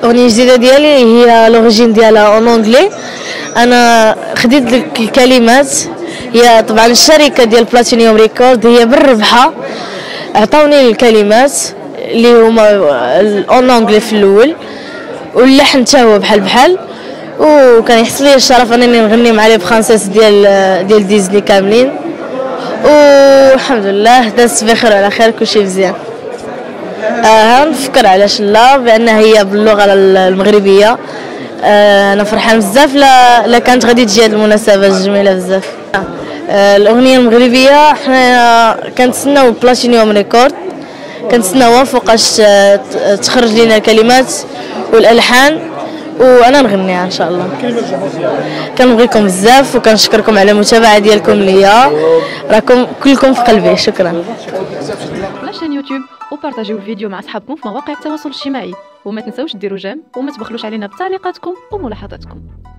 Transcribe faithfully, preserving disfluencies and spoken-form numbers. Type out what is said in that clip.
الاغنيه الجديده ديالي هي لوريجين ديالها اون اونغلي. انا خديت لك الكلمات، هي طبعا الشركه ديال بلاتينيوم ريكورد هي بالربحه عطاوني الكلمات اللي هما اون اونغلي في الاول، واللحن حتى هو بحال بحال، وكان يحصل لي الشرف انني نغني مع لي فرانسيس ديال ديال ديزني كاملين، والحمد لله دازت بخير وعلى خير، كلشي مزيان. آه نفكر علاش لا، بان هي باللغه المغربيه. آه انا فرحان بزاف لا لا كانت غادي تجي هذه المناسبه جميله بزاف. آه الاغنيه المغربيه حنا كنتسناو بلاتينيوم ريكورد، كنتسناوها فوقاش تخرج لينا الكلمات والالحان وانا نغنيها ان شاء الله. كنبغيكم بزاف وكنشكركم على المتابعه ديالكم ليا، راكم كلكم في قلبي. شكرا. لا شين يوتيوب وبارطاجيو الفيديو مع اصحابكم في مواقع التواصل الاجتماعي، وما تنساوش ديروا جيم وما تبخلوش علينا بتعليقاتكم وملاحظاتكم.